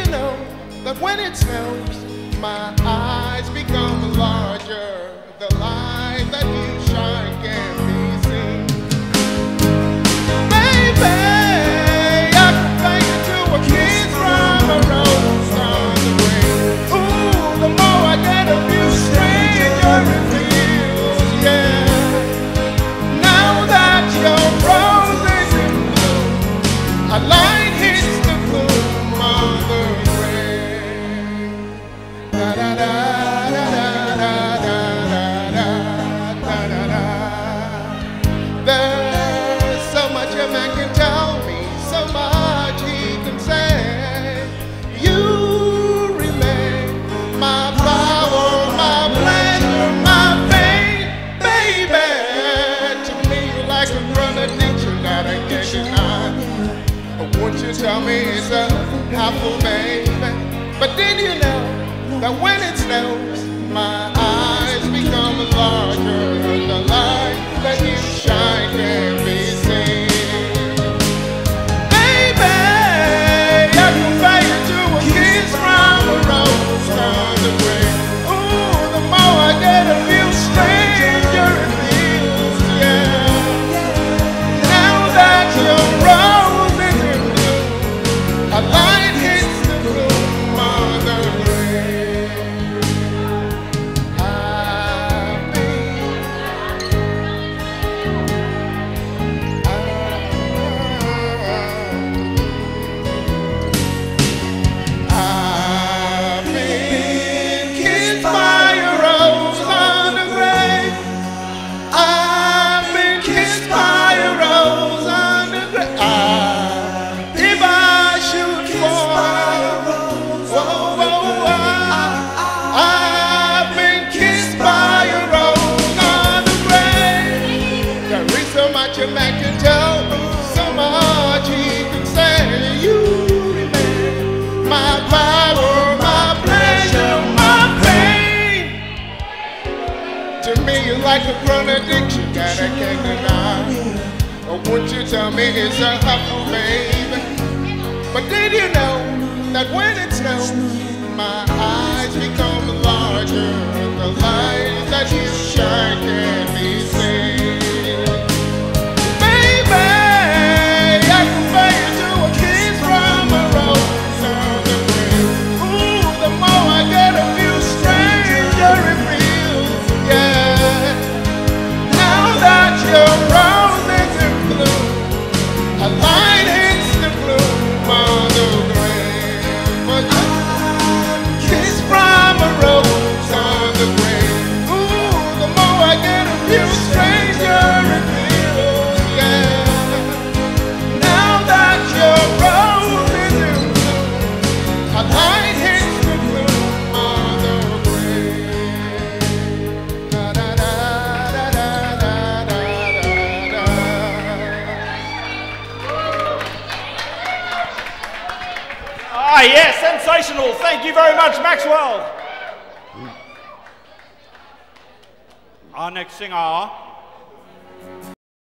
you know that when it snows, my eyes become larger? The light that you shine can't be seen. Baby, I compare you to a kiss from a rose on the grave. Ooh, the more I get of you, stranger it feels, yeah. Now that your rose is in bloom, a light hits the gloom on the grave. Da da da da da da da da da da da. There's so much a man can tell me, so much he can say. You remain my power, my pleasure, my pain, baby. To me, you're like a contradiction that I can't deny. Won't you tell me it's a apple, baby? But did you know that when it snows, my eyes become larger? The light that you shine can't be seen. Baby, I compare you to a kiss from a rose on the grave. Ooh, the more I get of you, stranger it feels, yeah. Now that your rose is in bloom, a light hits the gloom on the grave. I've been kissed by a rose on the grave. I've been kissed by a rose on the grave. If I should fall, whoa, whoa, I've been kissed by a rose on the grave. There is so much a man can tell me, so much he can say. You remain my power, my pleasure, my pain. To me, you're like a contradiction that I can't deny. Or won't you tell me it's a apple, baby? But did you know that when it snows, my eyes become larger? The light that you shine can't be seen. Baby, I compare you to a kiss from a rose on the grave. Ooh, the more I get of you, stranger it feels, yeah. Now that your rose is in bloom, a light hits the gloom on the grave. But kiss from a rose on the grave. Ooh, the more I get of you, stranger it feels, yeah. Now that your rose is in bloom, a light hits the gloom on the grave. Da da da da da da da da. Ah, yes, sensational. Thank you very much, Maxwell. Our next singer